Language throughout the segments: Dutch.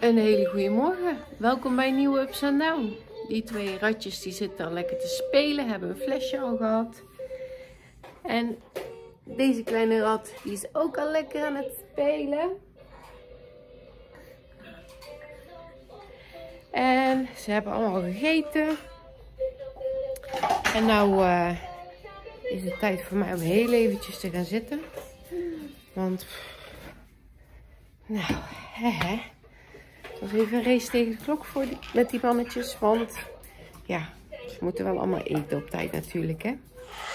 Een hele goede morgen. Welkom bij een nieuwe Ups and Down. Die twee ratjes die zitten al lekker te spelen, hebben een flesje al gehad. En deze kleine rat die is ook al lekker aan het spelen. En ze hebben allemaal gegeten. En nou is het tijd voor mij om heel eventjes te gaan zitten. Want, nou, het was even een race tegen de klok voor met die mannetjes. Want, ja, ze moeten wel allemaal eten op tijd natuurlijk, hè.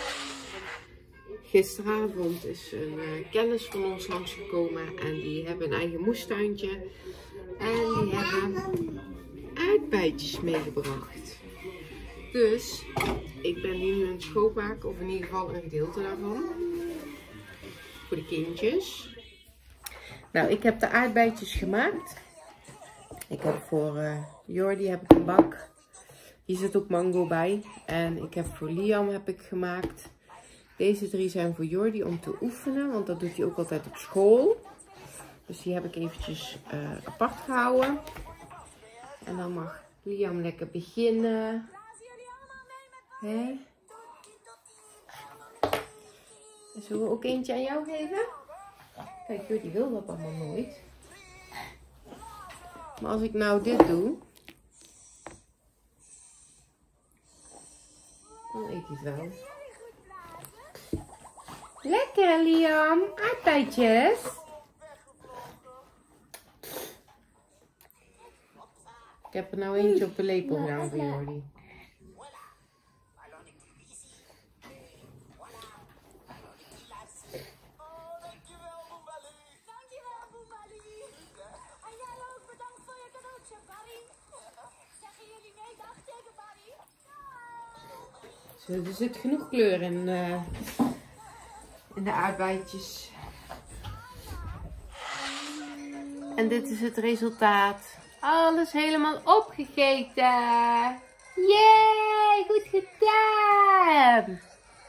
Gisteravond is een kennis van ons langsgekomen en die hebben een eigen moestuintje. En die hebben aardbeidjes meegebracht. Dus ik ben hier nu aan het schoonmaken, of in ieder geval een gedeelte daarvan. Voor de kindjes. Nou, ik heb de aardbeidjes gemaakt. Ik heb voor Jordi heb ik een bak. Hier zit ook mango bij. En ik heb voor Liam heb ik gemaakt. Deze drie zijn voor Jordi om te oefenen, want dat doet hij ook altijd op school. Dus die heb ik eventjes apart gehouden. En dan mag Liam lekker beginnen. Hè? En zullen we ook eentje aan jou geven? Kijk, Jordi wil dat allemaal nooit. Maar als ik nou dit doe, dan eet hij het wel. Lekker, Liam. Aardbeidjes. Ik heb er nou eentje op de lepel gedaan voor Jordi. Er zit genoeg kleur in de aardbeidjes. En dit is het resultaat. Alles helemaal opgegeten. Yay, goed gedaan.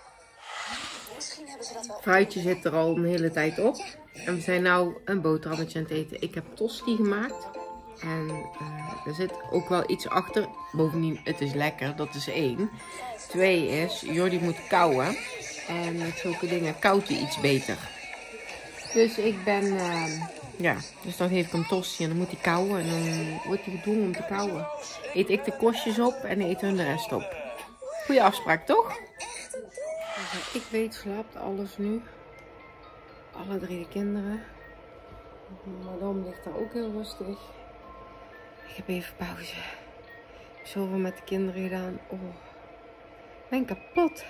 Het fruitje zit er al een hele tijd op. En we zijn nou een boterhammetje aan het eten. Ik heb tosti gemaakt. En er zit ook wel iets achter. Bovendien, het is lekker. Dat is 1. 2 is, Jordi moet kauwen. En met zulke dingen kauwt hij iets beter. Dus ik ben, ja, dus dan geef ik hem tosti en dan moet hij kauwen. En dan wordt hij gedwongen om te kauwen. Eet ik de korstjes op en eten hun de rest op. Goeie afspraak, toch? Ik weet, slaapt alles nu. Alle 3 de kinderen. Madame ligt daar ook heel rustig. Ik heb even pauze. Ik heb zoveel met de kinderen gedaan. Oh, ik ben kapot.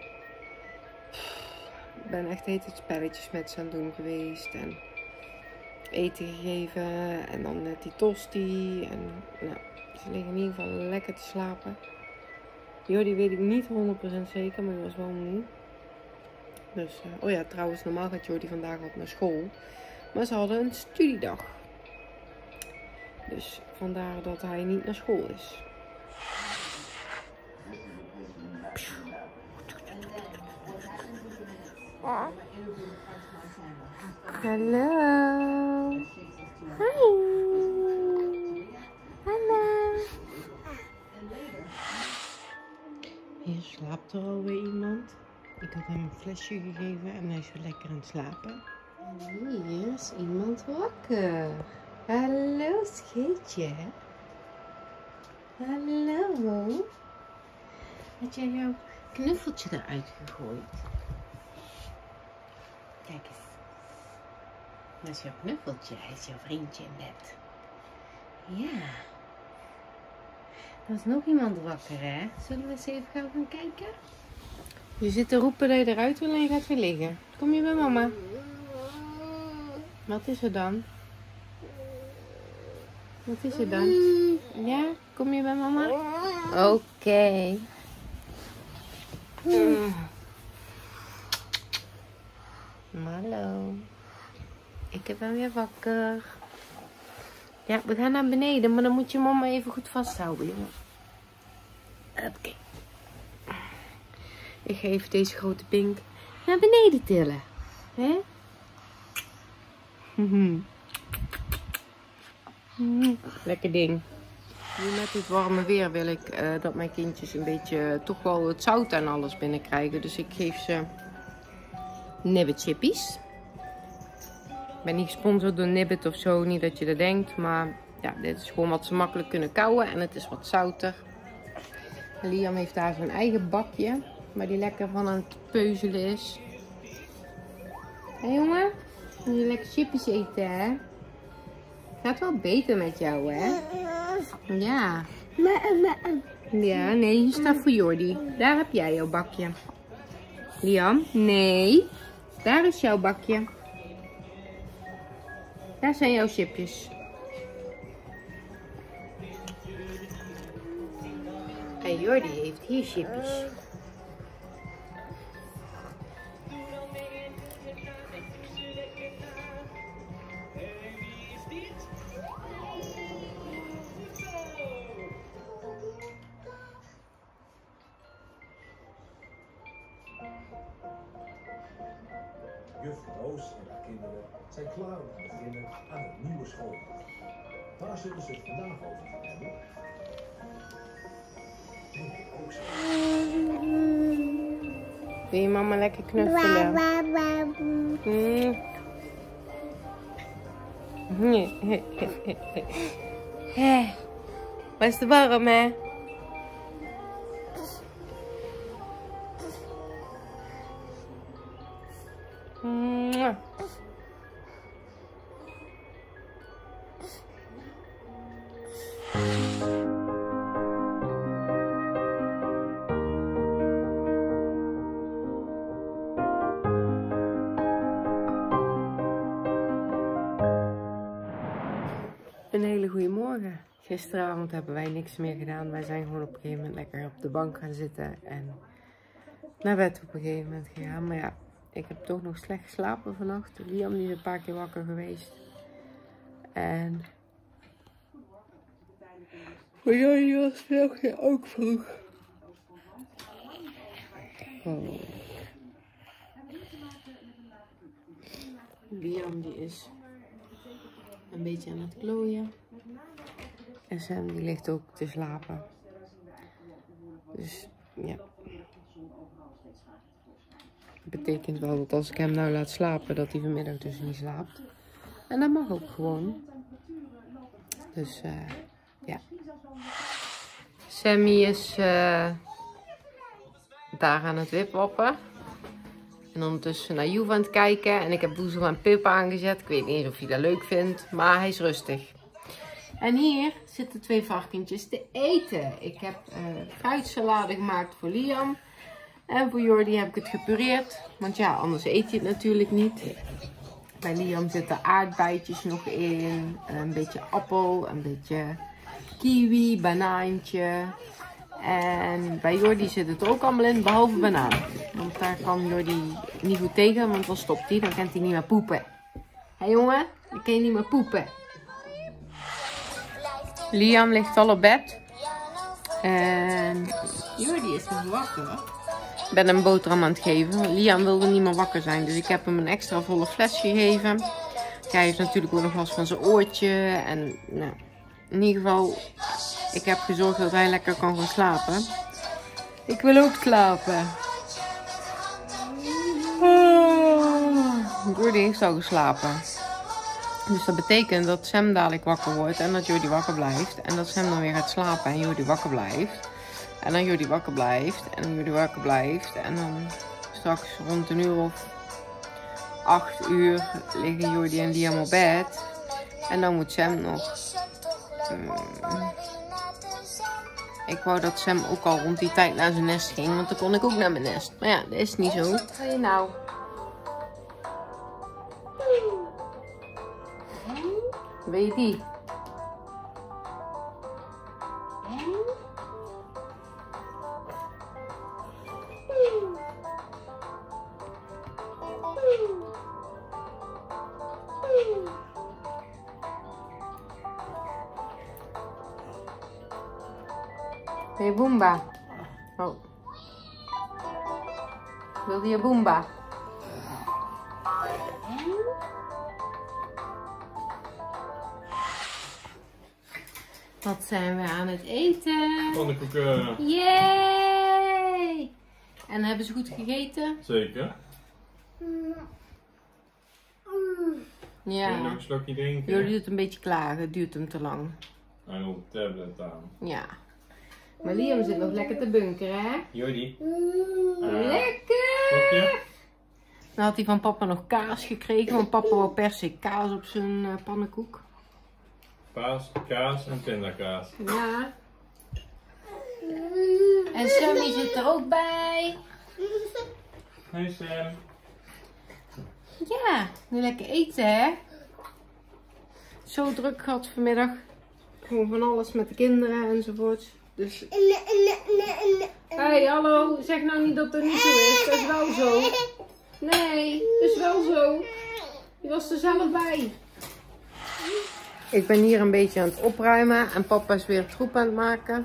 Ik ben echt heet spelletjes met ze aan het doen geweest. En eten gegeven. En dan net die tosti. En nou, ze liggen in ieder geval lekker te slapen. Jordi weet ik niet 100% zeker, maar hij was wel moe. Dus, oh ja, trouwens, normaal gaat Jordi vandaag ook naar school. Maar ze hadden een studiedag. Dus vandaar dat hij niet naar school is. Hallo. Hi. Hallo. Hier slaapt er alweer iemand. Ik had hem een flesje gegeven en hij is weer lekker aan het slapen. Hier is iemand wakker. Hallo, scheetje. Hallo. Had jij jouw knuffeltje eruit gegooid? Kijk eens. Dat is jouw knuffeltje. Hij is jouw vriendje in bed. Ja. Er is nog iemand wakker, hè? Zullen we eens even gaan kijken? Je zit te roepen dat je eruit wil en je gaat weer liggen. Kom je bij mama? Wat is er dan? Wat is er dan? Ja? Kom je bij mama? Oké. Hallo. Ik ben weer wakker. Ja, we gaan naar beneden, maar dan moet je mama even goed vasthouden, jongen. Oké. Ik ga even deze grote pink naar beneden tillen. Hè? Lekker ding. Nu met dit warme weer wil ik dat mijn kindjes een beetje toch wel het zout en alles binnenkrijgen. Dus ik geef ze Nibbit chippies. Ik ben niet gesponsord door Nibbit of zo, niet dat je dat denkt. Maar ja, dit is gewoon wat ze makkelijk kunnen kauwen en het is wat zouter. En Liam heeft daar zijn eigen bakje, waar die lekker van aan het peuzelen is. Hé jongen, wil je lekker chippies eten hè? Gaat wel beter met jou hè? Ja. Ja, nee, hier staat voor Jordi. Daar heb jij jouw bakje. Liam, nee. Daar is jouw bakje. Daar zijn jouw chipjes. En Jordi heeft hier chipjes. Juf Roos en haar kinderen zijn klaar om te beginnen aan een nieuwe schooldag. Waar zullen ze het vandaag over gaan hebben? Wil je mama lekker knuffelen? Wat is de warm hè? Een hele goede morgen. Gisteravond hebben wij niks meer gedaan. Wij zijn gewoon op een gegeven moment lekker op de bank gaan zitten en naar bed op een gegeven moment gegaan. Maar ja, ik heb toch nog slecht geslapen vannacht. Liam is een paar keer wakker geweest. En voor jullie was het ook vroeg. Oh. Liam die is een beetje aan het klooien. En Sam die ligt ook te slapen. Dus ja. Dat betekent wel dat als ik hem nou laat slapen, dat hij vanmiddag dus niet slaapt. En dat mag ook gewoon. Dus ja. Sammy is daar aan het wipwappen. En ondertussen naar Juve aan het kijken. En ik heb Boezel en Pip aangezet. Ik weet niet eens of hij dat leuk vindt. Maar hij is rustig. En hier zitten 2 varkentjes te eten. Ik heb fruitsalade gemaakt voor Liam. En voor Jordi heb ik het gepureerd. Want ja, anders eet je het natuurlijk niet. Bij Liam zitten aardbeidjes nog in. Een beetje appel. Een beetje kiwi, banaantje. En bij Jordi zit het er ook allemaal in, behalve banaan. Want daar kan Jordi niet goed tegen, want dan stopt hij. Dan kan hij niet meer poepen. Hé jongen, dan kan je niet meer poepen. Liam ligt al op bed. En Jordi is nog wakker. Ik ben hem een boterham aan het geven. Liam wilde niet meer wakker zijn, dus ik heb hem een extra volle fles gegeven. Hij heeft natuurlijk ook nog last van zijn oortje. En nou, in ieder geval, ik heb gezorgd dat hij lekker kan gaan slapen. Ik wil ook slapen. Jordi heeft al geslapen. Dus dat betekent dat Sam dadelijk wakker wordt en dat Jordi wakker blijft. En dat Sam dan weer gaat slapen en Jordi wakker blijft. En dan Jordi wakker blijft en dan Jordi wakker blijft. En dan straks rond een uur of 8 uur liggen Jordi en Liam op bed. En dan moet Sam nog... Ik wou dat Sam ook al rond die tijd naar zijn nest ging, want dan kon ik ook naar mijn nest. Maar ja, dat is niet zo. Wat ga je nou? Weet je die? Hey Boomba. Oh. Wilde je Boomba? Wat zijn we aan het eten? Pannenkoeken. Yay! En hebben ze goed gegeten? Zeker. Kun je nog Ja. een slokje drinken? Jullie doet een beetje klagen, het duurt hem te lang. Hij wil de tablet aan. Ja. Maar Liam zit nog lekker te bunkeren, hè? Jordi. Lekker! Slokje? Dan had hij van papa nog kaas gekregen, want papa wou per se kaas op zijn pannenkoek. Kaas en pindakaas. Ja. En Sammy zit er ook bij. Hey Sam. Ja, nu lekker eten, hè? Zo druk gehad vanmiddag. Gewoon van alles met de kinderen enzovoort. Dus... Hey, hallo. Zeg nou niet dat het niet zo is. Dat is wel zo. Nee, dat is wel zo. Je was er zelf bij. Ik ben hier een beetje aan het opruimen. En papa is weer troep aan het maken.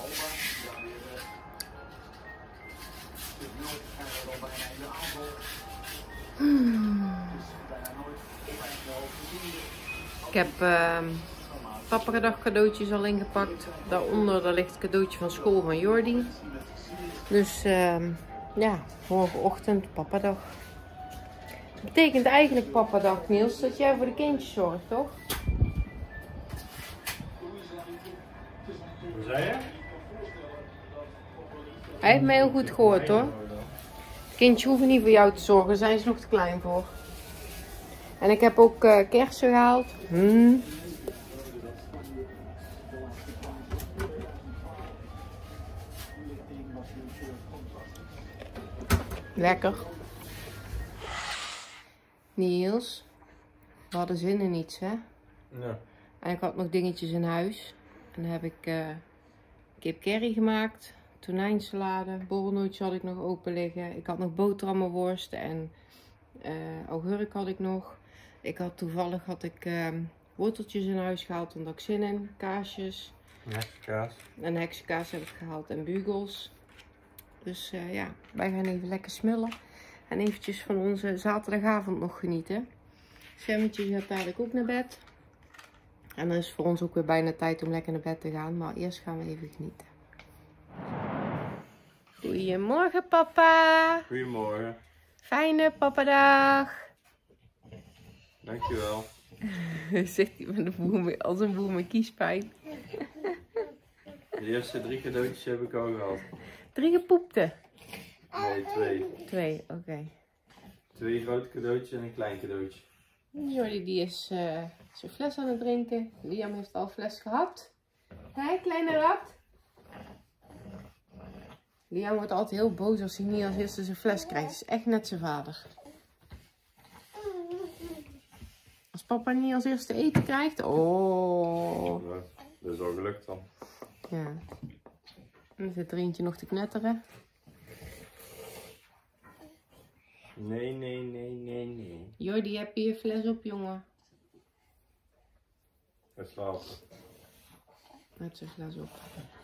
Ik heb papadag cadeautjes al ingepakt. Daaronder daar ligt het cadeautje van school van Jordi. Dus ja, morgenochtend papadag. Dat betekent eigenlijk papadag, Niels, dat jij voor de kindjes zorgt, toch? Wat zei je? Hij heeft mij heel goed gehoord, hoor. Kindjes hoeven niet voor jou te zorgen, daar zijn ze nog te klein voor. En ik heb ook kersen gehaald. Lekker. Niels, we hadden zin in iets, hè? Ja. En ik had nog dingetjes in huis. En dan heb ik kip curry gemaakt, tonijnsalade, borrelnootjes had ik nog open liggen. Ik had nog boterhammenworst en augurk had ik nog. Toevallig had ik worteltjes in huis gehaald, omdat ik zin in, kaasjes. Heksenkaas. En heksenkaas heb ik gehaald en bugels. Dus ja, wij gaan even lekker smullen. En eventjes van onze zaterdagavond nog genieten. Sammetje gaat dadelijk ook naar bed. En dan is het voor ons ook weer bijna tijd om lekker naar bed te gaan. Maar eerst gaan we even genieten. Goedemorgen papa. Goedemorgen. Fijne papadag. Dankjewel. Zegt hij met een boer, als een boer met kiespijn. De eerste 3 cadeautjes heb ik al gehad. 3 gepoepte. Nee, 2. 2, oké. 2 grote cadeautjes en een klein cadeautje. Jordi die is zijn fles aan het drinken. Liam heeft al een fles gehad. Hé, kleine rat. Liam wordt altijd heel boos als hij niet als eerste zijn fles krijgt. Het is echt net zijn vader. Als papa niet als eerste eten krijgt. Oh. Ja, dat is al gelukt dan. Ja. En dan zit er eentje nog te knetteren. Nee. Jordi, heb je je fles op, jongen? Ga slapen. Met zijn fles op.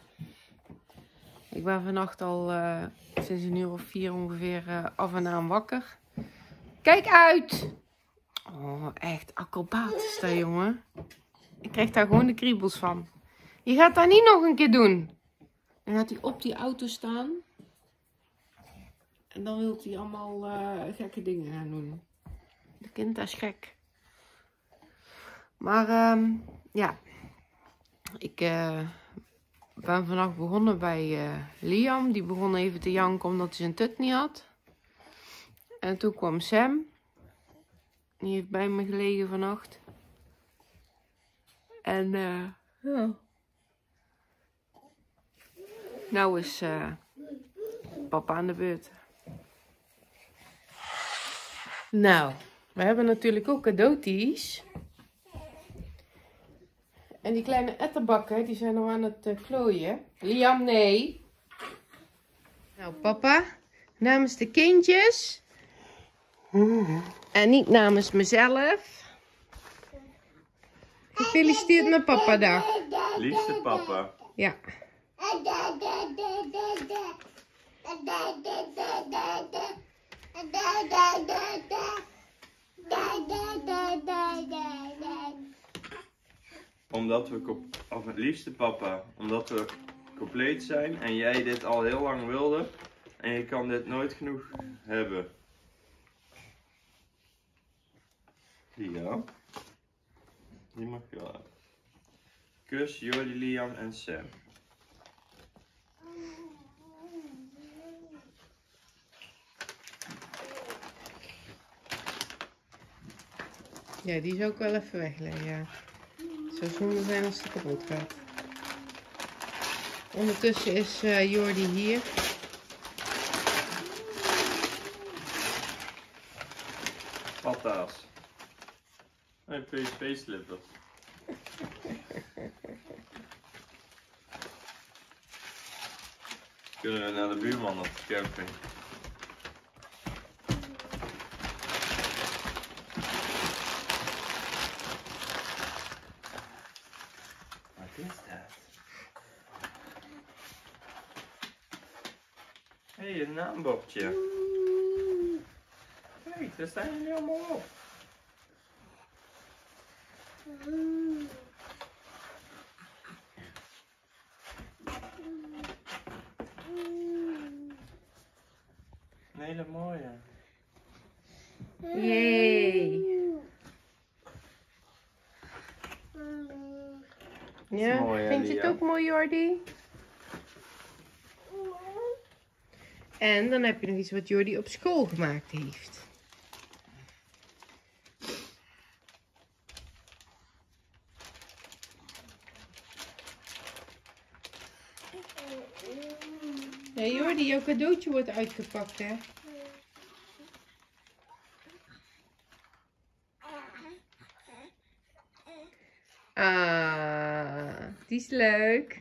Ik ben vannacht al sinds 1:04 ongeveer af en aan wakker. Kijk uit! Oh, echt acrobatisch daar, jongen. Ik krijg daar gewoon de kriebels van. Je gaat dat niet nog een keer doen. Dan gaat hij op die auto staan. En dan wil hij allemaal gekke dingen gaan doen. De kind is gek. Maar ja. Ik ben vannacht begonnen bij Liam. Die begon even te janken omdat hij zijn tut niet had. En toen kwam Sam. Die heeft bij me gelegen vannacht. En ja. Nou is papa aan de beurt. Nou, we hebben natuurlijk ook cadeautjes. En die kleine etterbakken, die zijn nog aan het klooien. Liam, nee. Nou, papa, namens de kindjes. En niet namens mezelf. Gefeliciteerd met papadag. Liefste papa. Ja. omdat we, of het liefste papa, omdat we compleet zijn en jij dit al heel lang wilde en je kan dit nooit genoeg hebben. Ja, die mag je wel hebben. Kus Jordi, Liam en Sam. Ja, die zou ik wel even wegleggen, ja. Het zou zonde zijn als die kapot gaat. Ondertussen is Jordi hier. Patta's. Hey, PSV-slippers. Kunnen we naar de buurman op de camping? Wat is dat? Hé, een naambordje. Kijk, daar staan jullie allemaal op. Een hele mooie. Yay! Ja, mooi, vind je het ook mooi, Jordi? En dan heb je nog iets wat Jordi op school gemaakt heeft. Ja, Jordi, jouw cadeautje wordt uitgepakt, hè? Ah, die is leuk.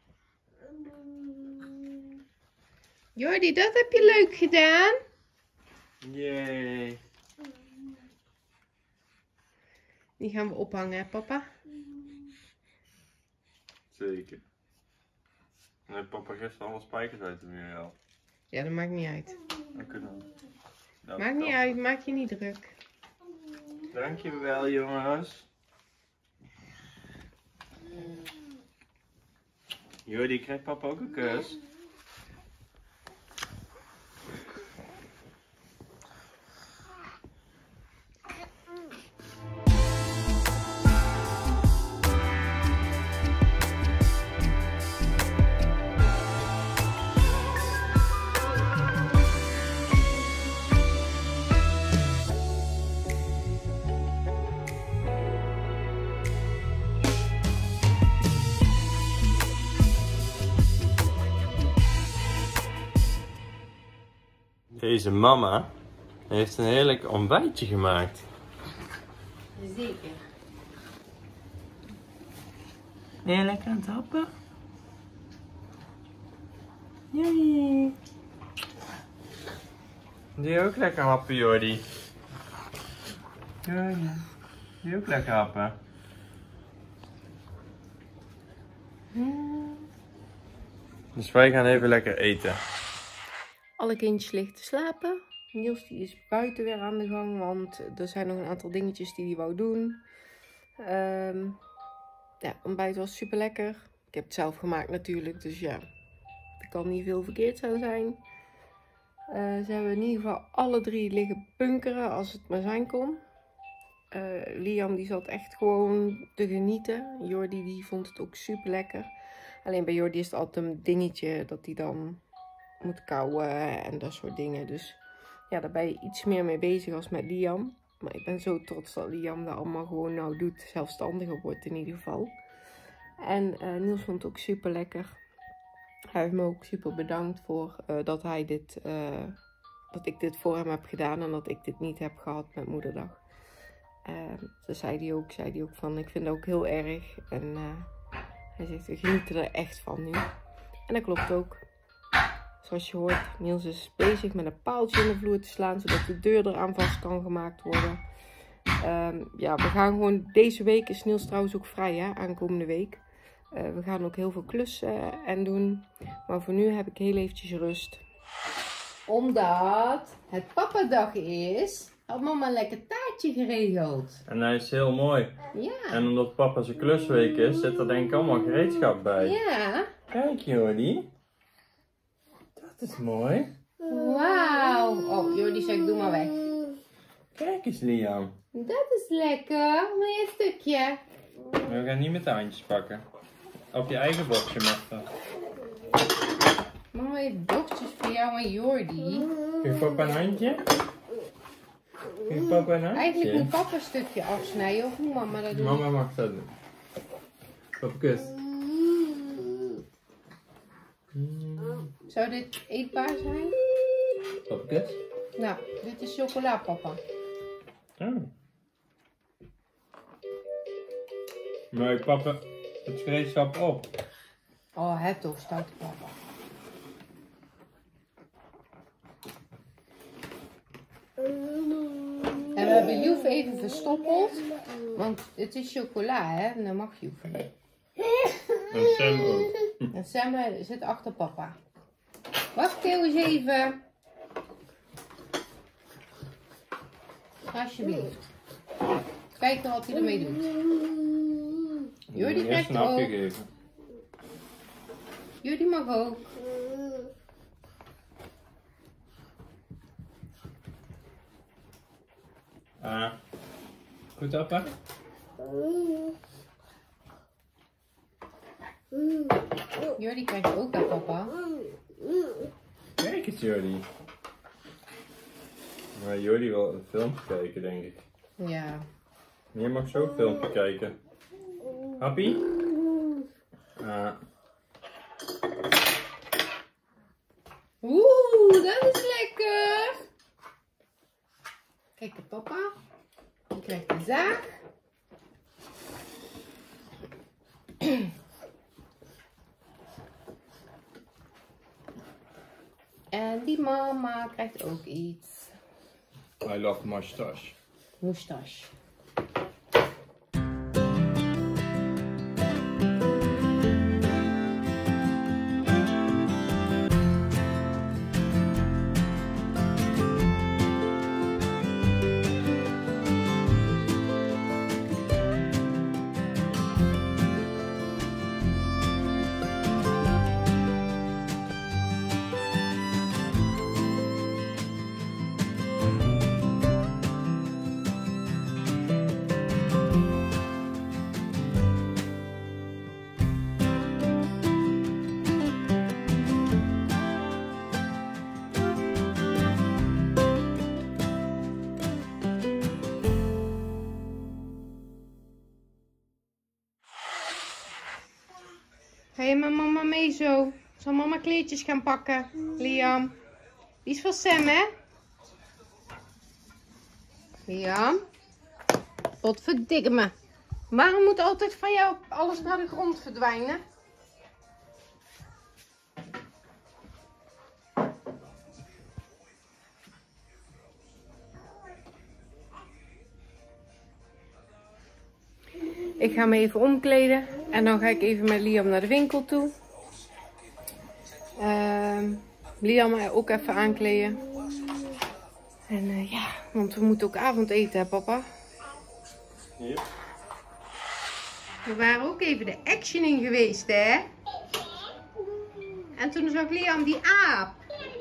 Jordi, dat heb je leuk gedaan. Yay. Die gaan we ophangen, hè, papa? Zeker. Nee, papa gisteren alle spijkers uit de muur al. Ja, dat maakt niet uit. Dan kunnen we. Maakt niet uit, maak je niet druk. Dankjewel, jongens. Jordi, krijgt papa ook een kus? Deze mama heeft een heerlijk ontbijtje gemaakt. Zeker. Ben je lekker aan het happen? Jee. Doe je ook lekker happen, Jordi? Jordi, doe je ook lekker happen? Dus wij gaan even lekker eten. Alle kindjes liggen te slapen. Niels die is buiten weer aan de gang, want er zijn nog een aantal dingetjes die hij wou doen. Ja, ontbijt was super lekker. Ik heb het zelf gemaakt natuurlijk, dus ja, er kan niet veel verkeerd zou zijn. Ze hebben in ieder geval alle drie liggen bunkeren als het maar zijn kon. Liam die zat echt gewoon te genieten. Jordi die vond het ook super lekker. Alleen bij Jordi is het altijd een dingetje dat hij dan moet kauwen en dat soort dingen. Dus ja, daar ben je iets meer mee bezig als met Liam. Maar ik ben zo trots dat Liam dat allemaal gewoon nou doet. Zelfstandiger wordt in ieder geval. En Niels vond het ook super lekker. Hij heeft me ook super bedankt voor dat hij dit, dat ik dit voor hem heb gedaan. En dat ik dit niet heb gehad met moederdag. Dus zei hij ook van, ik vind het ook heel erg. En hij zegt, we genieten er echt van nu. En dat klopt ook. Zoals je hoort, Niels is bezig met een paaltje in de vloer te slaan, zodat de deur eraan vast kan gemaakt worden. Ja, we gaan gewoon, deze week is Niels trouwens ook vrij, hè, aankomende week. We gaan ook heel veel klussen en doen, maar voor nu heb ik heel eventjes rust. Omdat het papadag is, had mama een lekker taartje bedje geregeld. En hij is heel mooi. Ja. En omdat papa zijn klusweek is, zit er denk ik allemaal gereedschap bij. Ja. Kijk Jordi. Dat is mooi. Wauw. Oh, Jordi zegt doe maar weg. Kijk eens Liam. Dat is lekker. Wil je een stukje? We gaan niet met de handjes pakken. Op je eigen bordje mag dat. Mama heeft bordjes voor jou en Jordi. Geef papa een handje. Geef papa een handje. Eigenlijk moet papa een stukje afsnijden of hoe mama dat doet. Mama mag dat doen. Papa kus. Zou dit eetbaar zijn? Papa kus. Nou, dit is chocola, papa. Oh. Maar papa het gereedschap op. Oh, het toch, stoute papa. En we hebben Joef even verstoppeld, want het is chocola, hè? En dat mag Joef niet. En Sam ook. En Sam zit achter papa. Wacht heel eens even. Alsjeblieft. Kijken wat hij ermee doet. Jordi krijgt een ook. hapje geven. Jordi mag ook. Ah. Goed papa? Jordi krijgt ook aan papa. Kijk eens Jordi. Maar Jordi wil een filmpje kijken denk ik. Ja. Je mag zo een filmpje kijken. Happy? Ah. Oeh, dat is lekker. Kijk, papa. Je krijgt een zaag. En die mama krijgt ook iets. I love mustache. Moustache. Ga je met mama mee zo? Zal mama kleedjes gaan pakken, Liam? Die is van Sam, hè? Liam? Potverdikke me. Waarom moet altijd van jou alles naar de grond verdwijnen? Ik ga me even omkleden en dan ga ik even met Liam naar de winkel toe. Liam ook even aankleden. En ja, want we moeten ook avondeten, hè papa? Hier. We waren ook even de Action in geweest, hè? En toen zag Liam die aap.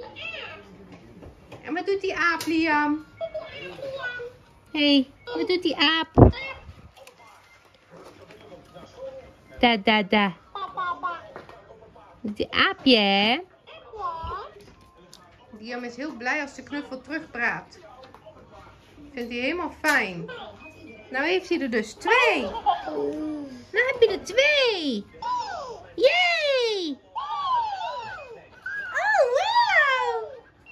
En wat doet die aap, Liam? Hé, wat doet die aap? Da. Die aapje, hè? Liam is heel blij als de knuffel terugpraat. Vindt hij helemaal fijn. Nou heeft hij er dus 2. Nou heb je er 2. Yay! Oh, wow!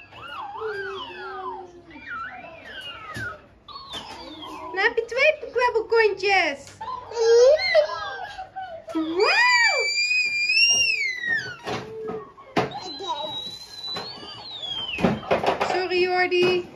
Nou heb je 2 kwebbelkontjes. Wow! Sorry, Jordi.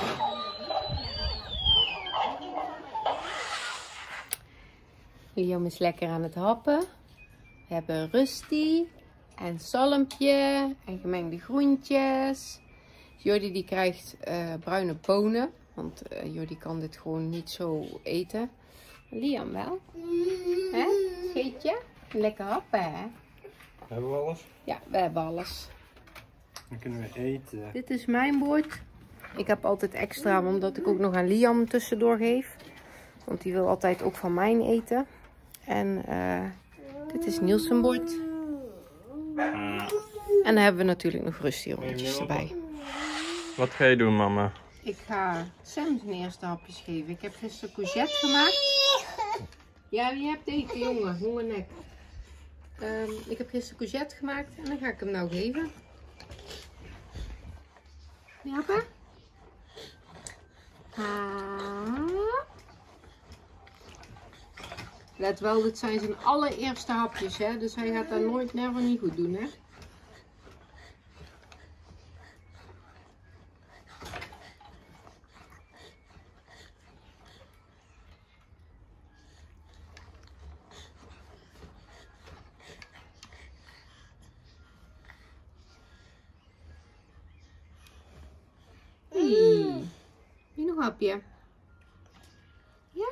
Liam is lekker aan het happen. We hebben Rusty en zalmpje en gemengde groentjes. Jordi die krijgt bruine bonen Want Jordi kan dit gewoon niet zo eten. Liam wel. Hè? Scheetje? Lekker happen, hè? Hebben we alles? Ja, we hebben alles. Dan kunnen we eten. Dit is mijn bord. Ik heb altijd extra, omdat ik ook nog aan Liam tussendoor geef. Want die wil altijd ook van mijn eten. En dit is Niels' bord. En dan hebben we natuurlijk nog rustierondjes erbij. Wat ga je doen, mama? Ik ga Sam zijn eerste hapjes geven. Ik heb gisteren courgette gemaakt. Ja, wie hebt eten, jongen? Jonge nek. Ik heb gisteren courgette gemaakt en dan ga ik hem nou geven. Ja, papa? Let wel, dit zijn zijn allereerste hapjes, hè? Dus hij gaat daar nooit never niet goed doen, hè? Hier nog een hapje. Ja?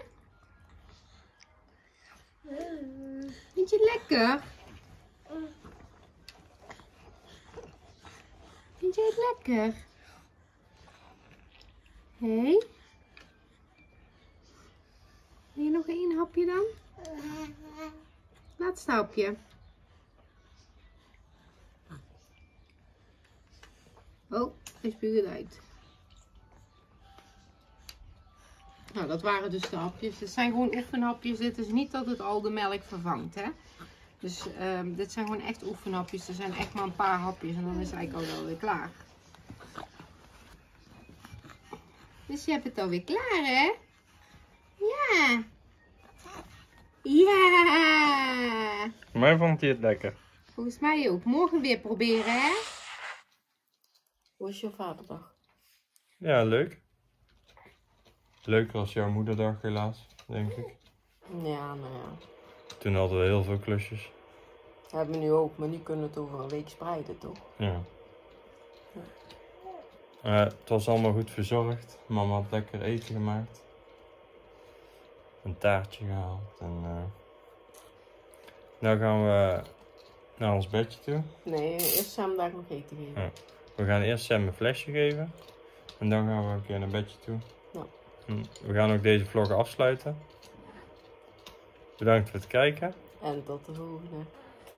Vind je het lekker? Vind jij het lekker? Hé? Wil je nog één hapje dan? Laatste hapje. Oh, hij spuugt het uit. Nou, dat waren dus de hapjes. Dit zijn gewoon oefenhapjes. Dit is niet dat het al de melk vervangt, hè. Dus dit zijn gewoon echt oefenhapjes. Er zijn echt maar een paar hapjes en dan is het eigenlijk al wel weer klaar. Dus je hebt het alweer klaar, hè? Ja. Ja. Mij vond hij het lekker. Volgens mij ook. Morgen weer proberen, hè? Hoe is je vaderdag? Ja, leuk. Leuker als jouw moederdag helaas, denk ik. Ja, nou ja. Toen hadden we heel veel klusjes. Dat hebben we nu ook, maar nu kunnen we het over een week spreiden, toch? Ja. Het was allemaal goed verzorgd. Mama had lekker eten gemaakt. Een taartje gehaald. En nou gaan we naar ons bedje toe. Nee, eerst samen daar nog eten geven. Ja. We gaan eerst Sam een flesje geven. En dan gaan we een keer naar bedje toe. Ja. We gaan ook deze vlog afsluiten. Bedankt voor het kijken. En tot de volgende.